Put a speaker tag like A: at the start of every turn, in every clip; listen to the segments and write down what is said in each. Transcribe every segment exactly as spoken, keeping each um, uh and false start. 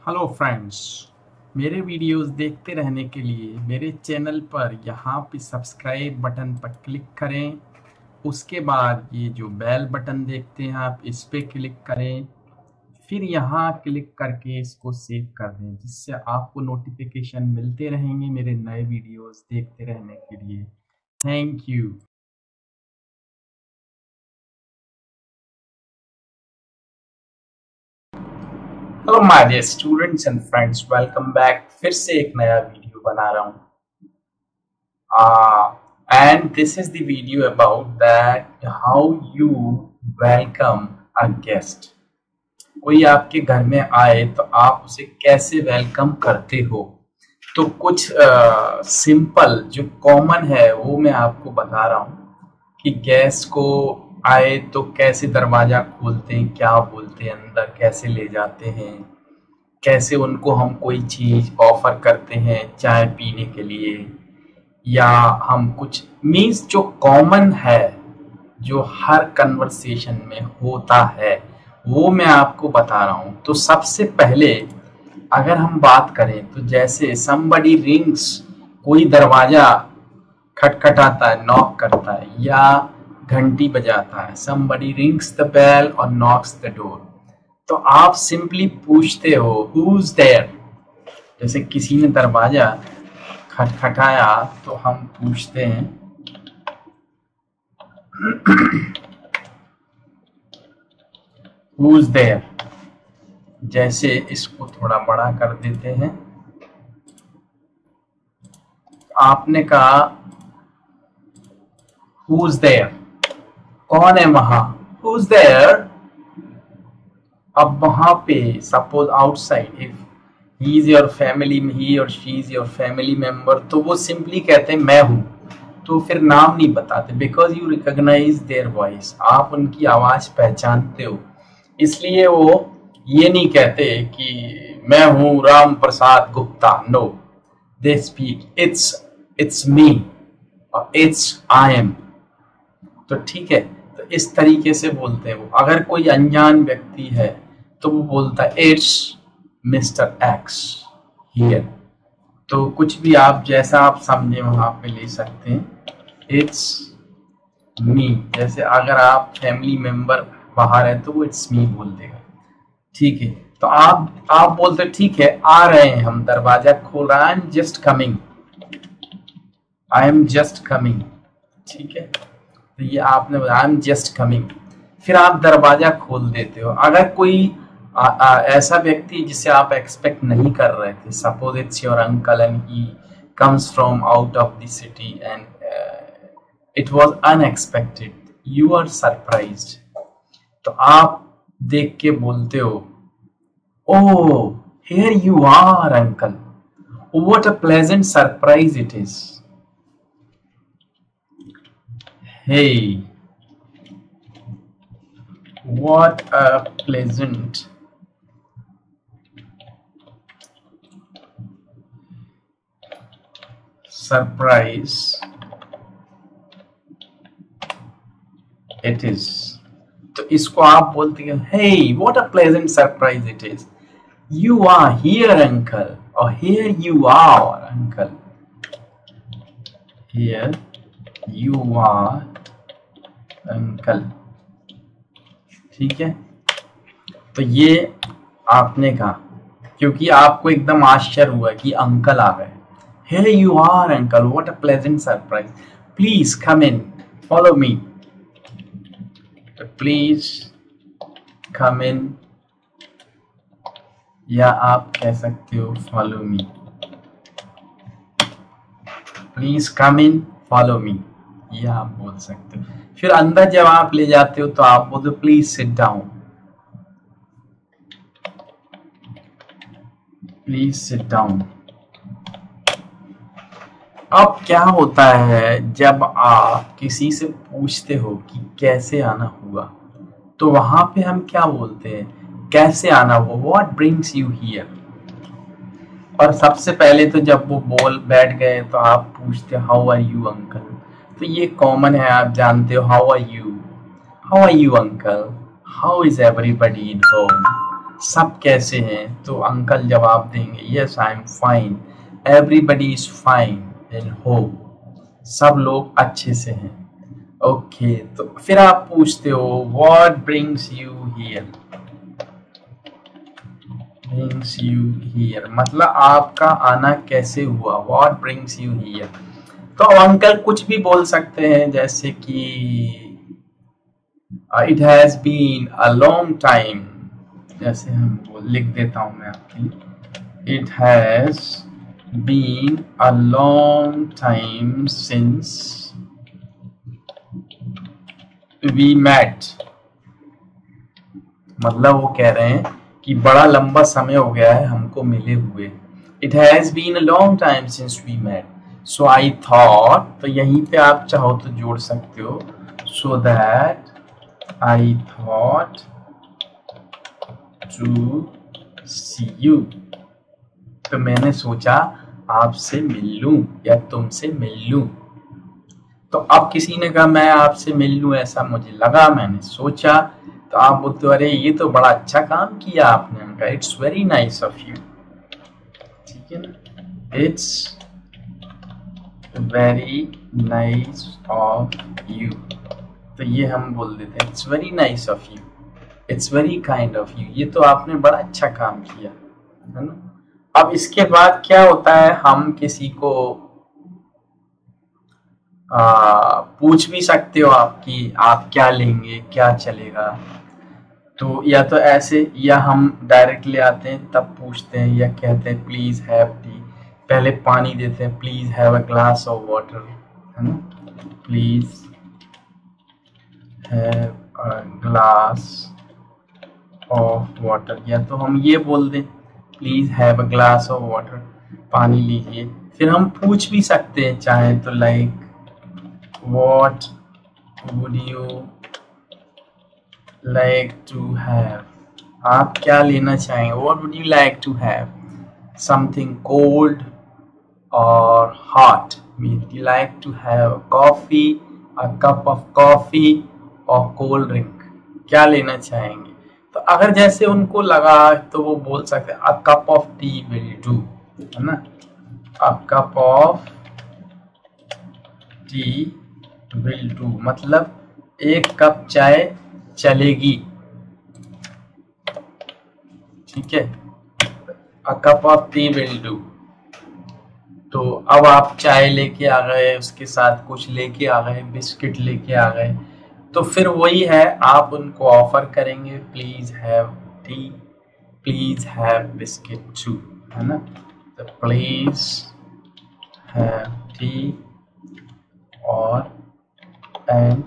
A: Hello friends, मेरे videos देखते रहने के लिए मेरे चैनल पर यहाँ पे सब्सक्राइब बटन पर क्लिक करें। उसके बाद ये जो बेल बटन देखते हैं आप, इस पे क्लिक करें। फिर यहाँ क्लिक करके इसको सेव कर दें, जिससे आपको नोटिफिकेशन मिलते रहेंगे मेरे नए वीडियोस देखते रहने के लिए। Thank you. Hello my dear students and friends, welcome back. फिर से एक नया वीडियो बना रहा हूँ। uh, and this is the video about that how you welcome a guest। कोई आपके घर में आए तो आप उसे कैसे वेलकम करते हो। तो कुछ सिंपल uh, जो कॉमन है वो मैं आपको बता रहा हूँ कि गेस्ट को आए तो कैसे दरवाजा खोलते हैं, क्या बोलते हैं, अंदर कैसे ले जाते हैं, कैसे उनको हम कोई चीज ऑफर करते हैं चाय पीने के लिए, या हम कुछ मीन्स जो कॉमन है, जो हर कन्वर्सेशन में होता है, वो मैं आपको बता रहा हूं। तो सबसे पहले अगर हम बात करें तो जैसे somebody rings, कोई दरवाजा खटखटाता है, नॉक करता है या घंटी बजाता है। somebody rings the bell or knocks the door। तो आप सिंपली पूछते हो who's there। जैसे किसी ने दरवाजा खटखटाया तो हम पूछते हैं who's there। जैसे इसको थोड़ा बड़ा कर देते हैं। आपने कहा who's there, कौन है वहां, who's there। अब वहां पे suppose outside if he is your family, he और she is your family member, तो वो सिंपली कहते हैं मैं हूं। तो फिर नाम नहीं बताते, because you recognise their voice, आप उनकी आवाज पहचानते हो। इसलिए वो ये नहीं कहते कि मैं हूं Ram Prasad Gupta. No, they speak it's it's me और इट्स आई एम। तो ठीक है, तो इस तरीके से बोलते हैं वो। अगर कोई अनजान व्यक्ति है तो वो बोलता है इट्स मिस्टर एक्स हियर। तो कुछ भी आप जैसा आप समझे वहां पे ले सकते हैं। इट्स मी, जैसे अगर आप फैमिली मेंबर बाहर है तो वो इट्स मी बोल देगा। ठीक है, तो आप आप बोलते ठीक है आ रहे हैं हम, दरवाजा खोल रहा है, I am just coming, I am just coming. ठीक है, तो ये आपने आई एम जस्ट कमिंग, फिर आप दरवाजा खोल देते हो। अगर कोई आ, आ, ऐसा व्यक्ति जिसे आप एक्सपेक्ट नहीं कर रहे थे, suppose it's your uncle and he comes from out of the city and it was unexpected, you are surprised. तो आप देख के बोलते हो oh here you are uncle, what a pleasant surprise it is. Hey, what a pleasant surprise it is। तो इसको आप बोलते हैं hey, what a pleasant surprise it is, you are here uncle, or here you are uncle, here you are uncle. ठीक है, तो ये आपने कहा क्योंकि आपको एकदम आश्चर्य हुआ कि अंकल आ गए। Here you are uncle, what a pleasant surprise, please come in, follow me। Please come in, या आप कह सकते हो follow me, please come in, follow me, ये आप बोल सकते हो। फिर अंदर जब आप ले जाते हो तो आप बोलते हो please sit down, please sit down. अब क्या होता है जब आप किसी से पूछते हो कि कैसे आना हुआ, तो वहां पे हम क्या बोलते हैं, कैसे आना हुआ, व्हाट ब्रिंग्स यू हियर। और सबसे पहले तो जब वो बोल बैठ गए तो आप पूछते हाउ आर यू अंकल। तो ये कॉमन है, आप जानते हो how are you, how are you uncle, how is everybody in home, सब कैसे हैं? तो अंकल जवाब देंगे yes I am fine, everybody is fine in home, सब लोग अच्छे से हैं। ओके okay, तो फिर आप पूछते हो what brings you here, brings you here मतलब आपका आना कैसे हुआ, व्हाट ब्रिंग्स यू हियर। तो अंकल कुछ भी बोल सकते हैं, जैसे कि it has been a long time, जैसे हम लिख देता हूं मैं आपकी, it has been a long time since we met, मतलब वो कह रहे हैं कि बड़ा लंबा समय हो गया है हमको मिले हुए। It has been a long time since we met, so I thought, तो यहीं पे आप चाहो तो जोड़ सकते हो, so that I thought to see you, तो मैंने सोचा आपसे मिल लूं या तुमसे मिल लूं। तो अब किसी ने कहा मैं आपसे मिल लूं, ऐसा मुझे लगा, मैंने सोचा, तो आप बोलते हो अरे ये तो बड़ा अच्छा काम किया आपने, कहा it's very nice of you, ठीक है ना, it's very nice of you, तो ये हम बोल देते हैं it's very nice of you, it's very kind of you, ये तो आपने बड़ा अच्छा काम किया, है ना। अब इसके बाद क्या होता है, हम किसी को आ, पूछ भी सकते हो आपकी आप क्या लेंगे, क्या चलेगा, तो या तो ऐसे, या हम डायरेक्ट ले आते हैं तब पूछते हैं, या कहते हैं प्लीज हैव टी, पहले पानी देते हैं, please have a glass of water, है ना, please have a glass of water, या तो हम ये बोल दें please have a glass of water, पानी लीजिए। फिर हम पूछ भी सकते हैं चाहे तो, like what would you like to have, आप क्या लेना चाहेंगे, what would you like to have, something cold और hot, would you like to have coffee, a cup of coffee और कोल्ड ड्रिंक, क्या लेना चाहेंगे। तो अगर जैसे उनको लगा तो वो बोल सकते हैं a cup of tea will do, है ना, a cup of tea will do मतलब एक कप चाय चलेगी, ठीक है, a cup of tea will do. तो अब आप चाय लेके आ गए, उसके साथ कुछ लेके आ गए, बिस्किट लेके आ गए, तो फिर वही है, आप उनको ऑफर करेंगे please have tea, please have biscuit too, है ना, तो प्लीज हैव टी और एंड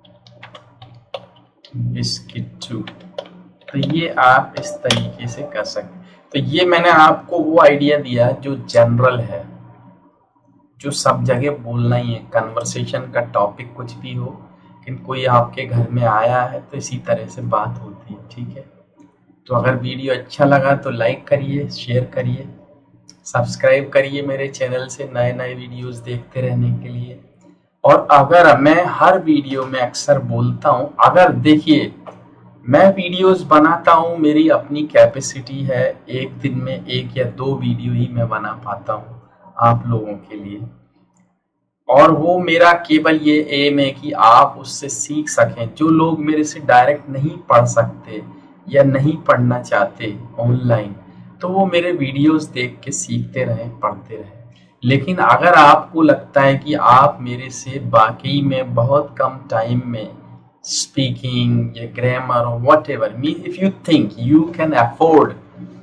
A: बिस्किट टू, तो ये आप इस तरीके से कर सकते। तो ये मैंने आपको वो आइडिया दिया जो जनरल है, जो सब जगह बोलना ही है, कन्वर्सेशन का टॉपिक कुछ भी हो, लेकिन कोई आपके घर में आया है तो इसी तरह से बात होती है, ठीक है। तो अगर वीडियो अच्छा लगा तो लाइक करिए, शेयर करिए, सब्सक्राइब करिए मेरे चैनल से नए नए वीडियोस देखते रहने के लिए। और अगर मैं हर वीडियो में अक्सर बोलता हूं, अगर देखिए मैं वीडियोस बनाता हूं, मेरी अपनी कैपेसिटी है, एक दिन में एक या दो वीडियो ही मैं बना पाता हूं आप लोगों के लिए, और वो मेरा केवल ये एम है कि आप उससे सीख सकें। जो लोग मेरे से डायरेक्ट नहीं पढ़ सकते या नहीं पढ़ना चाहते ऑनलाइन, तो वो मेरे वीडियोस देख के सीखते रहें, पढ़ते रहें। लेकिन अगर आपको लगता है कि आप मेरे से वाकई में बहुत कम टाइम में स्पीकिंग या ग्रामर और whatever, mean if you think you can afford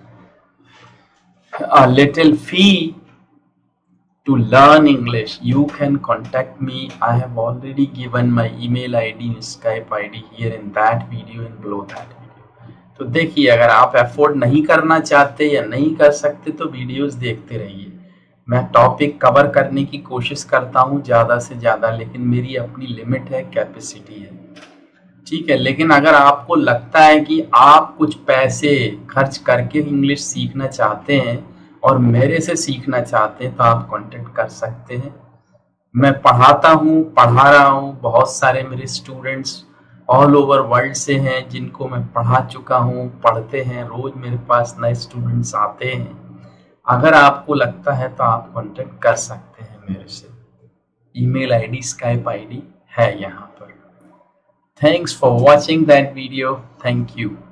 A: a little fee to learn English, you can contact me. I have already given my email I D and Skype I D here in that video and below that video. तो देखिए अगर आप afford नहीं करना चाहते या नहीं कर सकते तो वीडियोस देखते रहिए। मैं टॉपिक कवर करने की कोशिश करता हूँ ज़्यादा से ज़्यादा, लेकिन मेरी अपनी लिमिट है, कैपेसिटी है, ठीक है। लेकिन अगर आपको लगता है कि आप कुछ पैसे खर्च करके इंग्लिश सीखना चाहते हैं और मेरे से सीखना चाहते हैं तो आप कांटेक्ट कर सकते हैं। मैं पढ़ाता हूँ, पढ़ा रहा हूँ, बहुत सारे मेरे स्टूडेंट्स ऑल ओवर वर्ल्ड से हैं, जिनको मैं पढ़ा चुका हूँ, पढ़ते हैं, रोज मेरे पास नए स्टूडेंट्स आते हैं। अगर आपको लगता है तो आप कांटेक्ट कर सकते हैं मेरे से। ईमेल आईडी, स्काइप आईडी है यहाँ पर। Thanks for watching that video. Thank you.